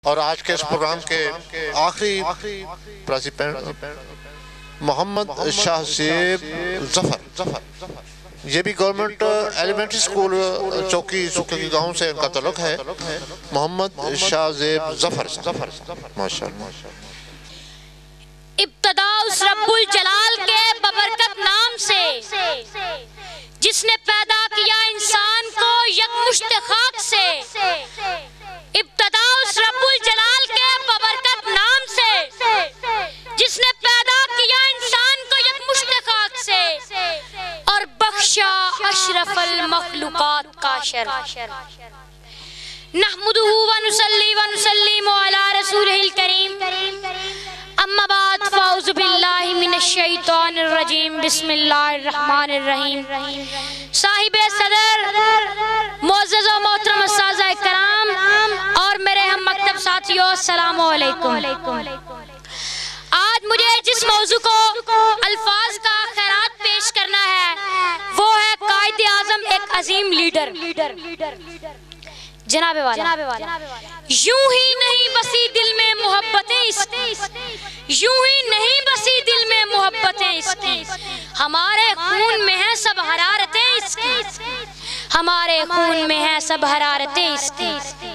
اور آج کے اس پروگرام کے آخری پریزیڈنٹ محمد شاہ زیب ظفر، یہ بھی گورنمنٹ ایلیمنٹری اسکول چوکی سکھی گاؤں سے ان کا تعلق ہے۔ محمد شاہ زیب ظفر، ماشاءاللہ۔ ابتدا اس رب الجلال کے ببرکت نام سے جس نے پیدا کیا انسان کو یکمشت خاک سے، ابتدا اس رب الجلال کے ببرکت نام سے جس نے پیدا کیا انسان کو یکمشت خاک سے اور بخشا اشرف المخلوقات کا شرف۔ نحمدہ ونصلی ونسلم علی رسولہ الکریم، اما بعد فاعوذ باللہ من الشیطان الرجیم، بسم اللہ الرحمن الرحیم۔ صاحب صدر، معزز و محترم اساتذہ کرام اور میرے ہم مکتب ساتھیوں، السلام علیکم۔ آج مجھے جس موضوع کو الفاظ کا خیرات پیش کرنا ہے وہ ہے قائد اعظم ایک عظیم لیڈر۔ جناب والا، یوں ہی نہیں بسی دل میں محبتیں اس کی، یوں ہی نہیں بسی دل میں محبتیں اس کی، ہمارے خون میں ہیں سب حرارتیں اس کی، ہمارے خون میں ہیں سب حرارتیں اس کی۔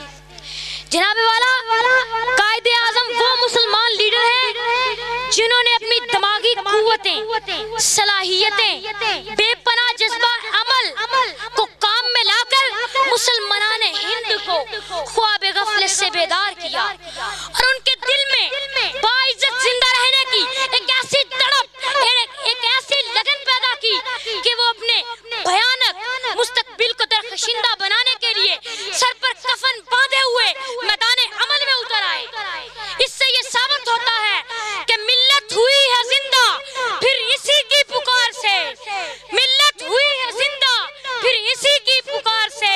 جناب والا، قائد اعظم وہ مسلمان لیڈر ہیں جنہوں نے اپنی دماغی قوتیں، صلاحیتیں، بے پناہ جذبہ عمل کو کام میں لا کر مسلمانان ہند کو خواب غفلت سے بیدار کیا اور ان کے دل میں باعزت زندہ رہنے کی ایک ایسی تڑپ، ایک ایسی لگن پیدا کی کہ وہ اپنے بھیانک مستقبل کو درخشندہ بنانے کے لیے سر پر کفن باندھے ہوئے میدان عمل میں اتر آئے۔ اس سے یہ ثابت ہوتا ہے کہ ملت ہوئی ہے زندہ پھر اسی کی پکار سے، ملت ہوئی ہے زندہ پھر اسی کی پکار سے،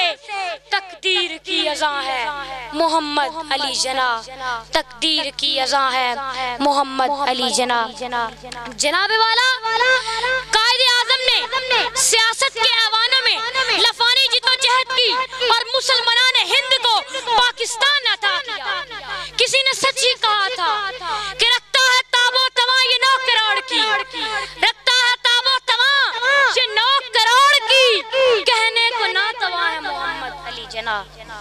تقدیر کی اذاں ہے محمد علی جناح، تقدیر کی اذاں ہے محمد علی جناح۔ جناب والا، قائد اعظم نے سیاست کے ایوانوں میں لفانی جدوجہد کی اور مسلمانان ہند کو پاکستان عطا کیا۔ کسی نے سچ ہی کہا تھا کہ رکھتا ہے تاب و تواں یہ 9 کروڑ کی، رکھتا ہے تاب و تواں یہ 9 کروڑ کی، کہنے کو ناتواں ہے محمد علی جناح۔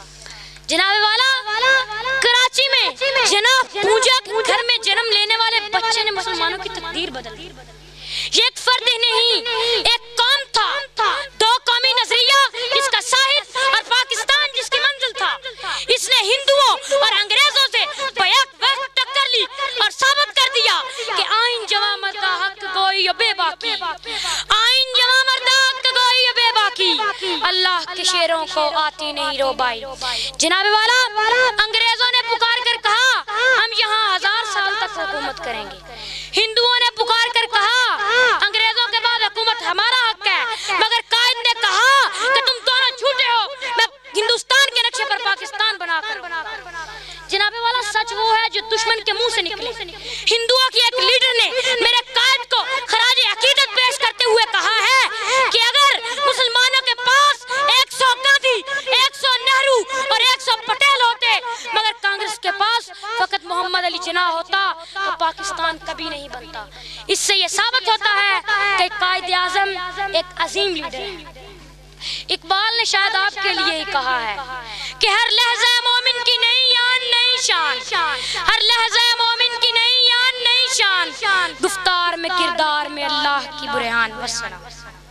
جناب والا، کراچی میں جناب پوجا کے گھر میں جنم لینے والے بچے نے مسلمانوں کی تقدیر بدل دی۔ یہ ایک فرد ہی نہیں، ایک قوم تھا، 2 قومی نظریہ جس کا ساحل اور پاکستان جس کی منزل تھا۔ اس نے ہندوؤں اور انگریزوں سے بیک وقت ٹکر لی اور ثابت کر دیا کہ آئین جواں مردہ حق گوئی بے باکی، آئین جواں مردہ حق گوئی بے باکی، اللہ کے شیروں کو آتی نہیں روبائی۔ جناب والا، انگریزوں نے پکار کر کہا ہم یہاں 1000 سال تک حکومت کریں گے، ہندوؤں نے پکار کر کہا انگریزوں کے بعد حکومت ہمارا حق ہے، مگر قائد نے کہا کہ تم دونوں جھوٹے ہو، میں ہندوستان کے نقشے پر پاکستان بنا کر۔ جناب والا، سچ وہ ہے جو دشمن کے منہ سے نکلے۔ ہندوؤں کی ایک لیڈر نے میرے قائد کو خراج عقیدت پیش کرتے ہوئے کہا ہے کہ اگر مسلمانوں کے پاس 100 گاندھی، 100 نہرو اور 100 پٹیل ہوتے مگر کانگریس کے پاس فقط محمد علی جناح ہوتا تو پاکستان کبھی نہیں بنتا۔ اس سے یہ ثابت ہوتا ہے کہ قائد اعظم ایک عظیم لیڈر ہے۔ اقبال نے شاید آپ کے لیے ہی کہا ہے کہ ہر لحظہ مومن کی نئی یان نئی شان، ہر لحظہ مومن کی نئی یان نئی شان، گفتار میں کردار میں اللہ کی برہان۔ والسلام۔